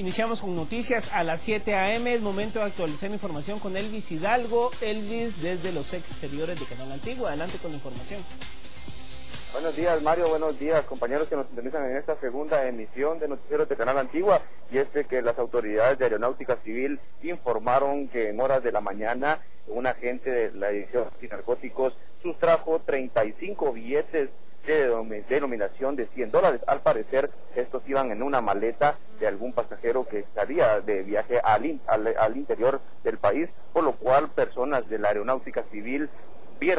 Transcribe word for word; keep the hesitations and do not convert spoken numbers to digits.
Iniciamos con noticias a las siete a eme, es momento de actualizar la información con Elvis Hidalgo. Elvis, desde los exteriores de Canal Antiguo, adelante con la información. Buenos días, Mario, buenos días, compañeros que nos sintonizan en esta segunda emisión de Noticieros de Canal Antigua, y es de que las autoridades de Aeronáutica Civil informaron que en horas de la mañana un agente de la Dirección de Narcóticos sustrajo treinta y cinco billetes de denominación de cien dólares. Al parecer, estos iban en una maleta de algún pasajero que salía de viaje al, in, al, al interior del país, por lo cual personas de la Aeronáutica Civil